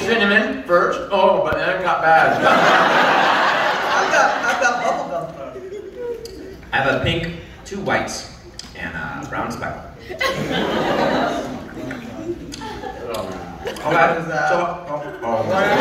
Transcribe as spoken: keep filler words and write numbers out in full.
cinnamon first. Oh, but then it got bad. I've got, I've got bubble gum. I have a pink, two whites, and a brown speckle. How bad is that? So, oh, oh.